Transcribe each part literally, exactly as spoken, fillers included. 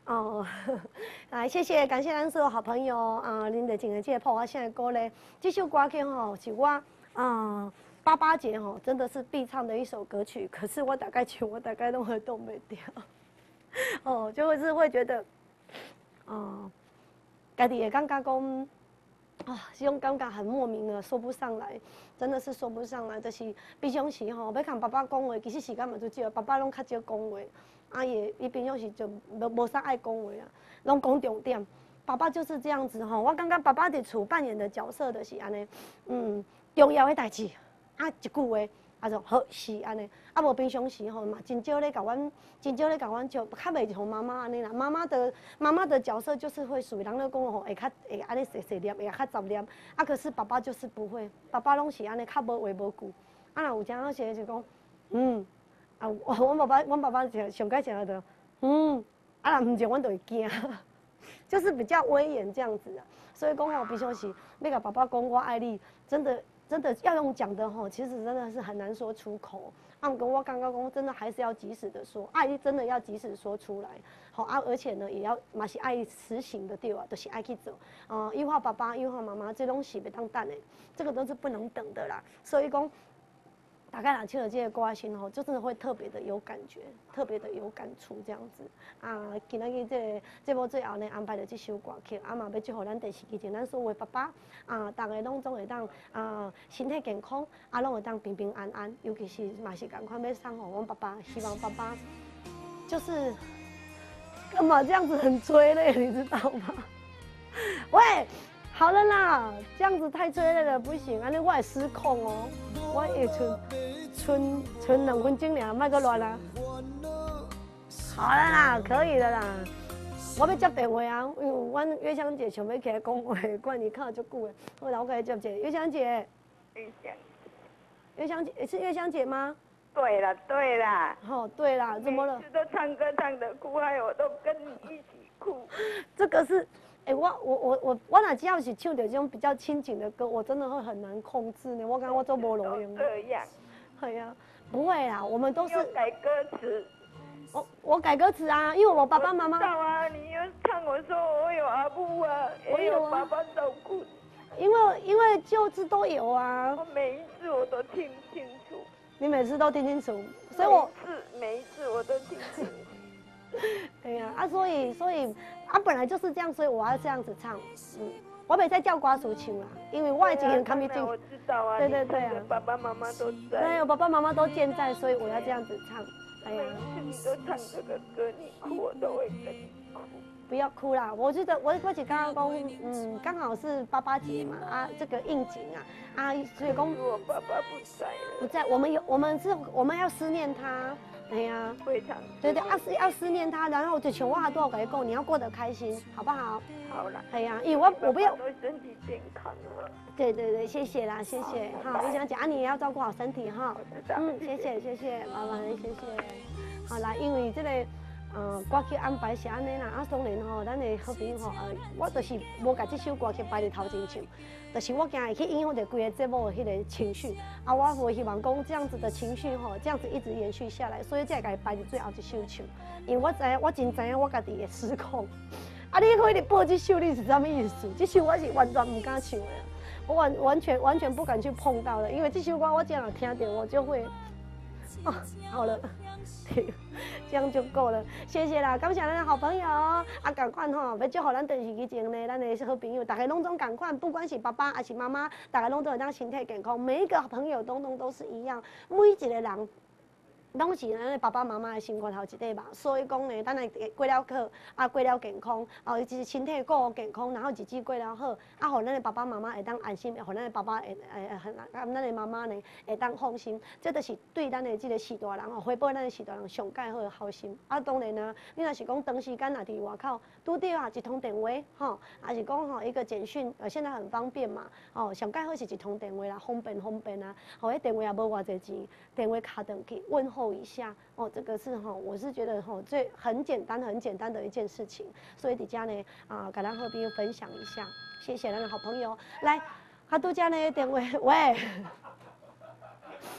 哦，来谢谢，感谢咱所有好朋友啊，恁的整个这个破我现在歌咧，这首歌曲吼是我啊八八节吼真的是必唱的一首歌曲，可是我大概唱我大概都会动不掉，哦，就会是会觉得，哦，家己也感觉讲。啊，这种感觉很莫名的，说不上来，真的是说不上来。就是平常时吼，要看爸爸讲话，其实时间嘛就少，爸爸拢较少讲话。啊也，伊平常时就无无啥爱讲话啊，拢讲重点。爸爸就是这样子吼，我感觉爸爸伫厝扮演的角色就是安尼，嗯，重要的代志，啊一句话，啊就好是安尼。啊无平常时吼嘛，真少咧甲阮，真少咧甲阮就较袂像妈妈安尼啦。妈妈的妈妈的角色就是会属于人咧讲吼，会较会安尼细细念，会较杂念。啊可是爸爸就是不会，爸爸拢是安尼较无话无句。啊若有阵仔时就讲，嗯，啊阮爸爸阮爸爸上上解上的，嗯，啊若毋是阮就会惊，就是比较威严这样子啊。所以讲吼，平常时要甲爸爸讲我爱你，真的。真的要用讲的吼，其实真的是很难说出口。啊，跟我刚刚讲，真的还是要及时的说，爱真的要及时说出来。好啊，而且呢，也要嘛是爱实行的对吧？都、就是爱去做。啊、呃，优化爸爸、优化妈妈，这东西别当等的，这个都是不能等的啦。所以讲。大概拿去了这个歌声吼，就真的会特别的有感觉，特别的有感触这样子啊。今仔日这个节目最后呢，安排了这首歌曲，啊嘛要祝福咱电视机前咱所有的爸爸啊，大家拢总会当啊身体健康，啊拢会当平平安安。尤其是嘛是赶快要送给阮爸爸，希望爸爸就是干嘛这样子很催泪，你知道吗？喂。好了啦，这样子太催泪了，不行，安尼我会失控哦。我也剩剩剩两分钟尔，莫阁乱啦。好了啦，可以了啦。我要接电话啊，因为阮月香姐想要起来讲话，怪你看足久的。好啦，我给她接一下。月香姐， 月香， 月香姐是月香姐吗？ 对了对了。 哦，对啦，怎么了？ 每次都唱歌唱得哭，害我都跟你一起哭。 这个是。哎、欸，我我我我我哪只要是唱着这种比较亲情的歌，我真的会很难控制呢。我感觉我做无路用。 这样。 对呀、啊，不会啦，我们都是改歌词。 我我改歌词啊，因为我爸爸妈妈。 知道啊，你又唱我说我有阿布啊，也有爸爸照顾。 因为因为就是都有啊。 我每一次我都听清楚。 你每次都听清楚，所以我每一次每一次我都听清楚。 对呀、啊，啊，所以所以啊，本来就是这样，所以我要这样子唱。嗯，我没在叫瓜叔唱啦，因为我已经很看不进。 我知道啊。 对对对啊。 爸爸妈妈都在。 对，我爸爸妈妈都健在，所以我要这样子唱。哎呀， 每次你都唱这个歌，你哭我都会跟你哭。 不要哭啦，我觉得我我是刚刚讲，嗯，刚好是八八节嘛，啊，这个应景啊，啊，所以讲我爸爸不在了。 不在，我们有我们是我们要思念他。哎呀， 非常对对，要思要思念他，然后就求我多少个够，你要过得开心，好不好？ 好了。 哎呀，因为我我不要。 都身体健康了。 对对对，谢谢啦，谢谢。好，我想讲啊，你也要照顾好身体哈。嗯，谢谢谢谢，麻烦谢谢。好啦，因为这个。呃，歌曲安排是安尼啦，啊，当然吼，咱的好朋友吼，呃，我就是无甲这首歌曲摆伫头前唱，就是我惊会去影响着规个节目的迄个情绪，啊，我我希望讲这样子的情绪吼，这样子一直延续下来，所以才会摆伫最后一首唱，因为我知影，我真知影我家己会失控，啊，你可以播这首你是啥物意思？这首我是完全唔敢唱的，我完完全完全不敢去碰到的，因为这首歌我只要听到，我就会，哦，好了。这样就够了，谢谢啦，感谢咱的好朋友啊，赶快吼，要祝福咱电视机前呢，咱的好朋友，大家拢总赶快，不管是爸爸还是妈妈，大家拢都会当身体健康，每一个朋友拢拢都是一样，每一个人。拢是咱的爸爸妈妈的生活头一块嘛，所以讲呢，咱来过了课，啊过了健康，啊就是身体顾健康，然后日子过了好，啊，互咱的爸爸妈妈会当安心，互咱的爸爸会会会，咱的妈妈呢会当放心，这就是对咱的这个时大人吼，回报咱的时大人上介好的孝心。啊，当然啊，你若是讲长时间若伫外口，拄着啊一通电话，吼，还是讲吼一个简讯，呃，现在很方便嘛，哦，上介好是一通电话啦，方便方便啊，吼，迄电话也无偌济钱，电话卡登去问候一下哦，这个是哈，我是觉得哈最很简单很简单的一件事情，所以底下呢啊，跟咱好朋友分享一下，谢谢咱的好朋友。来，他拄家呢电话喂，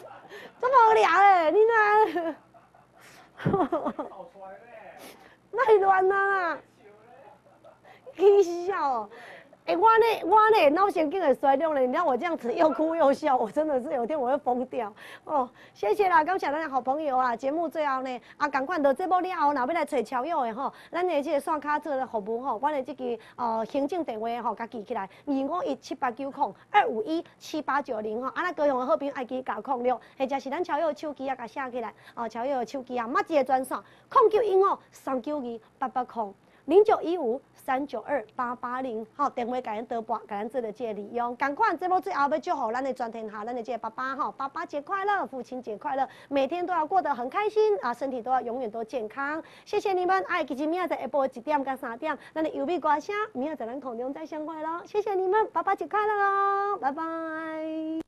这么无聊诶，你哪？那乱啊啦！起笑哦。哎、欸，我呢，我呢，脑神经也衰掉了。你看我这样子又哭又笑，我真的是有一天我会疯掉哦。谢谢啦，感谢咱的好朋友啊。节目最后呢，啊，赶快到节目了后，若要来找超友的吼，咱的这个线卡做的服务吼，我的这个呃行政电话吼，甲记起来，二五一七八九空二五一七八九零吼，啊，咱高雄的好朋友爱记加空六，或者是咱超友手机啊，甲写起来，哦，超友的手机啊，马一个专线，空九一五三九二八八空。零九一五三九二八八零，好，电话给咱多拨，给咱做的这个利用。赶快节目最后要祝福咱的全天下，咱的这个爸爸哈，爸爸节快乐，父亲节快乐，每天都要过得很开心啊，身体都要永远都健康。谢谢你们，哎，其实明仔载下晡一点到三点，咱的优美歌声，明仔载咱空中再相会喽。谢谢你们，爸爸节快乐哦，拜拜。